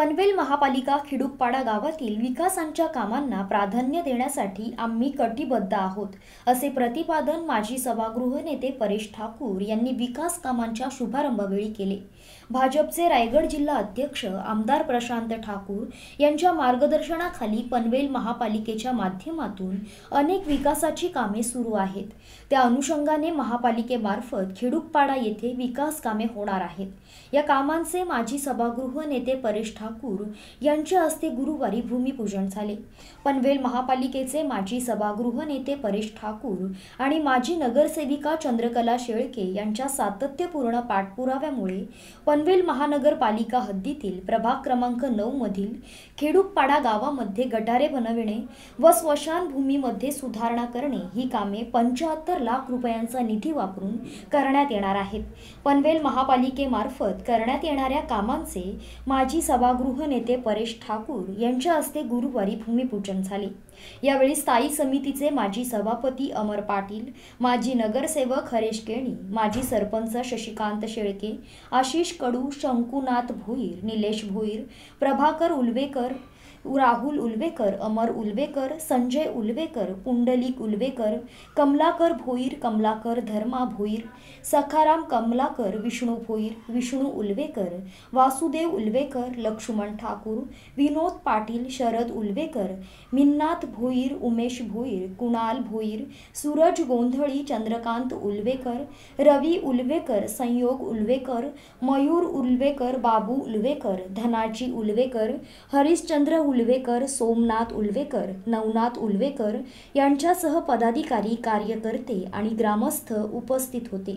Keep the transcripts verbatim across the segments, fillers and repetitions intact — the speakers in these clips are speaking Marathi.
पनवेल महापालिका खिडूकपाडा गावातील विकासांच्या कामांना प्राधान्य देण्यासाठी आम्ही कटिबद्ध आहोत, असे प्रतिपादन माजी सभागृह नेते परेश ठाकूर यांनी विकास कामांच्या शुभारंभवेळी केले। भाजपचे रायगड जिल्हा अध्यक्ष आमदार प्रशांत ठाकूर यांच्या मार्गदर्शनाखाली पनवेल महापालिकेच्या माध्यमातून अनेक विकासाची कामे सुरू आहेत। त्या अनुषंगाने महापालिकेमार्फत खिडूकपाडा येथे विकास कामे होणार आहेत। या कामांचे माजी सभागृह नेते परेश ठाकूर यांच्या हस्ते गुरुवारी भूमिपूजन झाले। पनवेल महापालिकेचे माजी सभागृह नेते परेश ठाकूर आणि माजी नगरसेविका चंद्रकला शेळके यांच्या सातत्यपूर्ण पाठपुराव्यामुळे पनवेल महानगरपालिका हद्दीतील प्रभाग क्रमांक नऊ मधील खिडूकपाडा गावामध्ये गटारे बनविणे व स्मशानभूमीमध्ये सुधारणा करणे ही कामे पंच्याहत्तर लाख रुपयांचा निधी वापरून करण्यात येणार आहेत। पनवेल महापालिकेमार्फत करण्यात येणाऱ्या कामांचे माजी सभागृह नेते परेश ठाकूर यांच्या हस्ते गुरुवारी भूमिपूजन झाले। यावेळी स्थायी समितीचे माजी सभापती अमर पाटील, माजी नगरसेवक हरेश केणी, माजी सरपंच शशिकांत शेळके, आशिष कडू, शंकुनाथ भोईर, निलेश भोईर, प्रभाकर उल्वेकर, राहुल उल्वेकर, अमर उल्वेकर, संजय उल्वेकर, पुंडलिक उल्वेकर, कमलाकर भोईर, कमलाकर धर्मा भोईर, सखाराम कमलाकर, विष्णू भोईर, विष्णू उल्वेकर, वासुदेव उल्वेकर, लक्ष्मण ठाकूर, विनोद पाटील, शरद उल्वेकर, मिन्नाथ भोईर, उमेश भोईर, कुणाल भोईर, सूरज गोंधळी, चंद्रकांत उल्वेकर, रवी उल्वेकर, संयोग उल्वेकर, मयूर उल्वेकर, बाबू उल्वेकर, धनाजी उल्वेकर, हरिश्चंद्र उल्वेकर, सोमनाथ उल्वेकर, नवनाथ उल्वेकर यांच्यासह पदाधिकारी, कार्यकर्ते आणि ग्रामस्थ उपस्थित होते।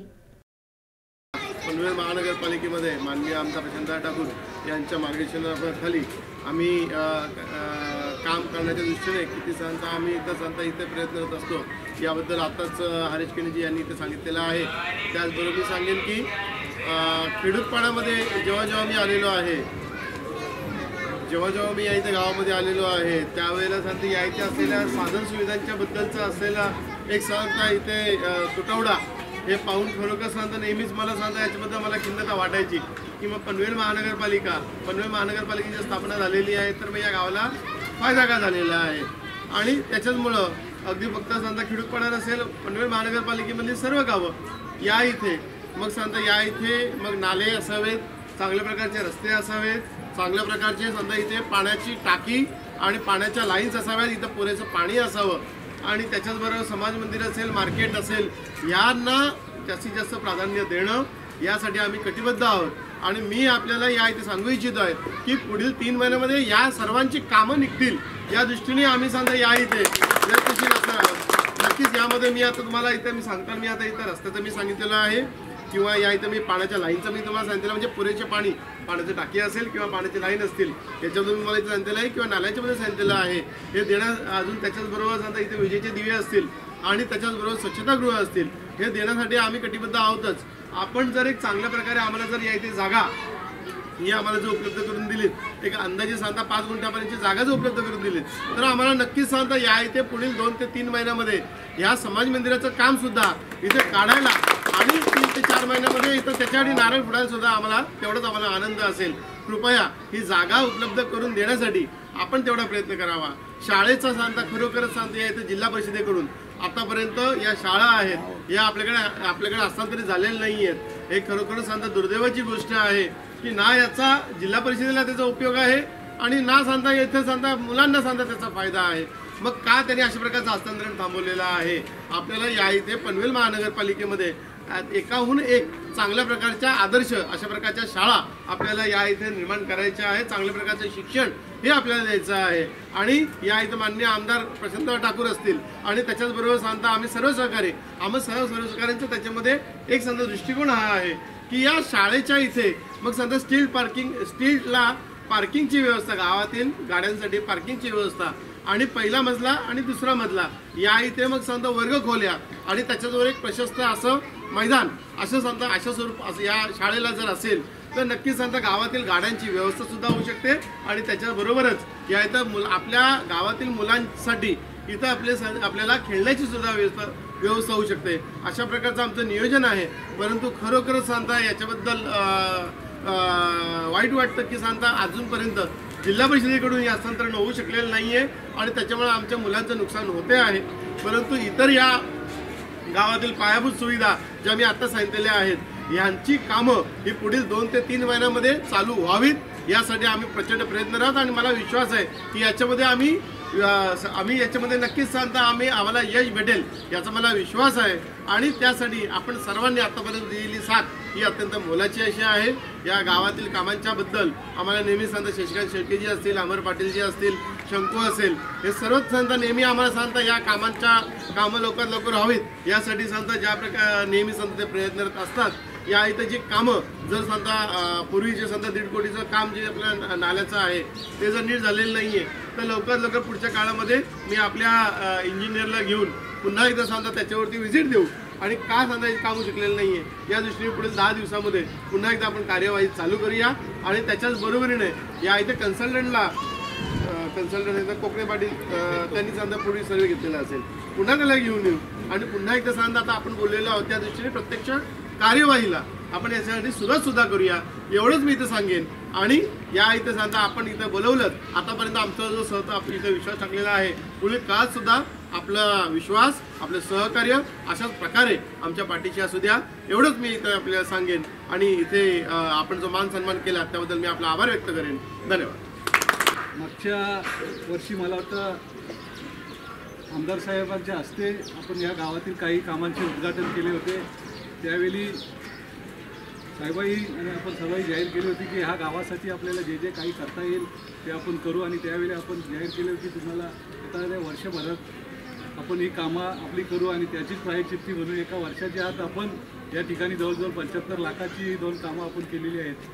पनवेल महानगरपालिकेमध्ये माननीय आमदार प्रशांत ठाकूर यांच्या मार्गदर्शनाखाली आम्ही काम करण्याच्या दृष्टीने किती सांगता आम्ही एकदा सांगता इथे प्रयत्न करत असतो। याबद्दल आताच हरेश केणीजी यांनी इथे सांगितलेलं आहे। त्याचबरोबर मी सांगेन की खिडूकपाड्यामध्ये जेव्हा जेव्हा मी आलेलो आहे जेव्हा जेव्हा मी या इथे गावामध्ये आलेलो आहे त्यावेळेला सांगते या इथे असलेल्या साधन सुविधांच्या बद्दलचा असलेला एक सांगता इथे तुटवडा हे पाहून खरोखर सांगता नेहमीच मला सांगता याच्याबद्दल मला खिन्नता वाटायची की मग पनवेल महानगरपालिका पनवेल महानगरपालिकेची स्थापना झालेली आहे तर मग या गावाला फायदा का झालेला आहे। आणि त्याच्याचमुळं अगदी फक्त सांगता खिडूकपाडा असेल पनवेल महानगरपालिकेमधली सर्व गावं या इथे मग सांगता या इथे मग नाले असावेत, चांगल्या प्रकारचे रस्ते असावेत, चांगल्या प्रकारचे समजा इथे पाण्याची टाकी आणि पाण्याच्या लाईन्स असाव्यात, इथं पुरेसं पाणी असावं आणि त्याच्याचबरोबर समाज मंदिर असेल, मार्केट असेल, यांना जास्तीत जास्त प्राधान्य देणं यासाठी आम्ही कटिबद्ध आहोत। आणि मी आपल्याला या इथे सांगू इच्छितो आहे की पुढील तीन महिन्यामध्ये या सर्वांची कामं निघतील या दृष्टीने आम्ही सांगता या इथे प्रयत्नशील असणार आहोत। नक्कीच यामध्ये मी आता तुम्हाला इथे मी सांगताना मी आता इथं रस्त्याचं मी सांगितलेलं आहे किंवा या इथं मी पाण्याच्या लाईनचं मी तुम्हाला सांगितलं म्हणजे पुरेसे पाणी पाण्याची टाकी असेल किंवा पाण्याची लाईन असतील त्याच्यामधून मी मला इथं सांगितलेलं आहे किंवा नाल्याच्यामध्ये सांगितलेलं आहे हे देण्यास अजून त्याच्याचबरोबर सांगता इथे विजेचे दिवे असतील आणि त्याच्याचबरोबर स्वच्छतागृह असतील हे देण्यासाठी आम्ही कटिबद्ध आहोतच। आपण जर एक चांगल्या प्रकारे आम्हाला जर या इथे जागा ही आम्हाला जो उपलब्ध करून दिलीत एक अंदाजे सांगता पाच गुंठ्यापर्यंतची जागा जो उपलब्ध करून दिली तर आम्हाला नक्कीच सांगता या इथे पुढील दोन ते तीन महिन्यामध्ये या समाज मंदिराचं काम सुद्धा इथे काढायला आणि तीन ते चार महिन्यामध्ये इथं त्याच्यासाठी नारळ फुटायला सुद्धा आम्हाला तेवढाच आम्हाला आनंद असेल। कृपया ही जागा उपलब्ध करून देण्यासाठी आपण तेवढा प्रयत्न करावा। शाळेचा सांगता खरोखरच सांगता या इथे जिल्हा परिषदेकडून आतापर्यंत या शाळा आहेत या आपल्याकडे आपल्याकडे हस्तांतरित झालेल्या नाही आहेत। हे खरोखरच सांगता दुर्दैवाची गोष्ट आहे की ना याचा जिल्हा परिषदेला त्याचा उपयोग आहे आणि ना सांगता इथे सांगता मुलांना सांगता त्याचा फायदा आहे। मग का त्यांनी अशा प्रकारचं हस्तांतरण थांबवलेलं आहे। आपल्याला या इथे पनवेल महानगरपालिकेमध्ये एकाहून एक चांगल्या प्रकारच्या आदर्श अशा प्रकारच्या शाळा आपल्याला या इथे निर्माण करायच्या आहे। चांगल्या प्रकारचं शिक्षण हे आपल्याला द्यायचं आहे आणि या इथे माननीय आमदार प्रशांत ठाकूर असतील आणि त्याच्याचबरोबर सांगता आम्ही सर्व सहकारी आम्ही सर्व सर्व सहकाऱ्यांचं त्याच्यामध्ये एक सांगता दृष्टिकोन हा आहे की या शाळेच्या इथे मग सांगता स्ट्रीट पार्किंग स्ट्रीटला पार्किंगची व्यवस्था गावातील गाड्यांसाठी पार्किंगची व्यवस्था आणि पहिला मजला आणि दुसरा मजला या इथे मग सांगता वर्ग खोल्या आणि त्याच्याजवळ एक प्रशस्त असं मैदान असं सांगता अशा स्वरूप या शाळेला जर असेल तर नक्कीच सांगता गावातील गाड्यांची व्यवस्था सुद्धा होऊ शकते आणि त्याच्याबरोबरच या इथं मुल आपल्या गावातील मुलांसाठी इथं आपले आपल्याला खेळण्याची सुद्धा व्यवस्था व्यवस्था होऊ शकते। अशा प्रकारचं आमचं नियोजन आहे। परंतु खरोखरच सांगता याच्याबद्दल अं, वाईट वाटतं की सांगता अजूनपर्यंत जिल्हा परिषदेकडून हे हस्तांतरण होऊ शकलेलं नाही आहे आणि त्याच्यामुळे आमच्या मुलांचं नुकसान होते आहे. परंतु इतर या गावातील पायाभूत सुविधा ज्या मी आता सांगितलेल्या आहेत यांची कामं ही पुढील दोन ते तीन महिन्यामध्ये चालू व्हावीत यासाठी आम्ही प्रचंड प्रयत्न राहत आणि मला विश्वास आहे की याच्यामध्ये आम्ही आम्ही याच्यामध्ये नक्कीच सांगता आम्ही आम्हाला यश भेटेल याचा मला विश्वास आहे. आणि त्यासाठी आपण सर्वांनी आतापर्यंत दिलेली साथ ही अत्यंत मोलाची अशी आहे. या गावातील कामांच्या बद्दल आम्हाला नेहमी सांगता शशिकांत शेळकेजी असतील, अमर पाटीलजी असतील, शंकू असेल, हे सर्वच सांगता नेहमी आम्हाला सांगता या कामांच्या कामं लवकर लवकर व्हावीत यासाठी सांगता ज्या प्रकार नेहमी सांगता ते प्रयत्नरत असतात. या इथं जी कामं जर सांगता पूर्वीचे सांगता दीड कोटीचं काम जे आपल्या नाल्याचं आहे ते जर नीट झालेलं नाही आहे तर लवकर लवकर पुढच्या काळामध्ये मी आपल्या इंजिनियरला घेऊन पुन्हा एकदा सांगता त्याच्यावरती व्हिजिट देऊ आणि का सांगता हे काम शिकलेलं नाही आहे या दृष्टीने पुढील दहा दिवसामध्ये पुन्हा एकदा आपण कार्यवाही चालू करूया. आणि त्याच्याच बरोबरीने या इथे कन्सल्टंटला कन्सल्टंट कोकणे पाटील त्यांनी सांगता पूर्वी सर्वे घेतलेला असेल पुन्हा त्याला घेऊन येऊ आणि पुन्हा एकदा सांगता आता आपण बोललेलो आहोत त्या दृष्टीने प्रत्यक्ष कार्यवाहीला आपण याच्यासाठी सुरुवात सुद्धा करूया एवढंच मी इथं सांगेन. आणि या इथं सांगता आपण इथं बोलवलं आतापर्यंत आमचा जो सहता आपण इथं विश्वास टाकलेला आहे पुढील काळात सुद्धा आपला विश्वास आपलं सहकार्य अशाच प्रकारे आमच्या पाठीशी असू द्या एवढंच मी इथं आपल्याला सांगेन. आणि इथे आपण जो मान सन्मान केला त्याबद्दल मी आपला आभार व्यक्त करेन. धन्यवाद. मागच्या वर्षी मला वाटतं आमदार साहेबांच्या हस्ते आपण या गावातील काही कामांचे उद्घाटन केले होते. त्यावेळी साहेबाई आणि आपण सर्वही जाहीर केली होती की ह्या गावासाठी आपल्याला जे जे काही करता येईल ते आपण करू. आणि त्यावेळी आपण जाहीर केले होती तुम्हाला येणाऱ्या वर्षभरात आपण ही कामं आपली करू आणि त्याचीच प्रायश्चित्ती म्हणून एका वर्षाच्या आत आपण या ठिकाणी जवळजवळ पंच्याहत्तर लाखाची दोन कामं आपण केलेली आहेत.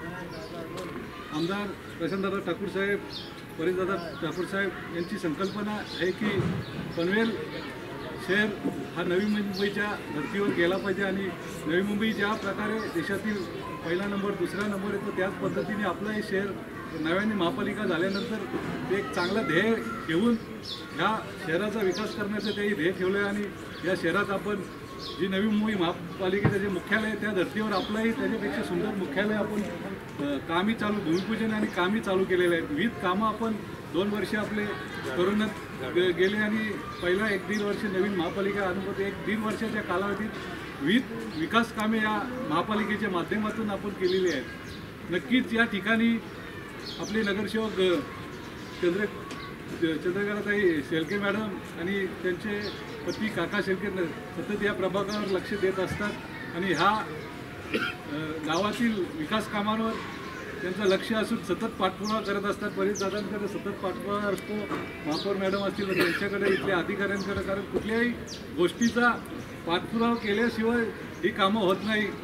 आमदार प्रशांतदादा ठाकूर साहेब, परेशदादा ठाकूर साहेब यांची संकल्पना आहे की पनवेल शहर हा नवी मुंबईच्या धर्तीवर गेला पाहिजे आणि नवी मुंबई ज्या प्रकारे देशातील पहिला नंबर दुसरा नंबर येतो त्याच पद्धतीने आपलं हे शहर नव्याने महापालिका झाल्यानंतर ते एक चांगलं ध्येय ठेवून ह्या शहराचा विकास करण्याचं तेही ध्येय ठेवलं आहे. आणि या शहरात आपण जी नवी मुंबई महापालिकेचं जे मुख्यालय आहे त्या धर्तीवर आपलंही त्याच्यापेक्षा सुंदर मुख्यालय आपण कामही चालू भूमिपूजन आणि कामही चालू केलेलं आहे. विविध कामं आपण दोन वर्ष आपले करोनात गेले आणि पहिला एक दीड वर्ष नवीन महापालिका अनुभव एक दीड वर्षाच्या कालावधीत विविध विकास कामे या महापालिकेच्या माध्यमातून आपण केलेली आहेत. नक्कीच या ठिकाणी आपले नगरसेवक चंद्र चंद्रकलाताई शेळके मॅडम आणि त्यांचे पती काका शेळके सतत या प्रभागावर लक्ष देत असतात आणि ह्या गावातील विकास कामांवर त्यांचं लक्ष असून सतत पाठपुरावा करत असतात. परेशदादांकडे सतत पाठपुरावा असतो, महापौर मॅडम असतील त्यांच्याकडे, इथल्या अधिकाऱ्यांकडे, कारण कुठल्याही गोष्टीचा पाठपुरावा केल्याशिवाय ही कामं होत नाही.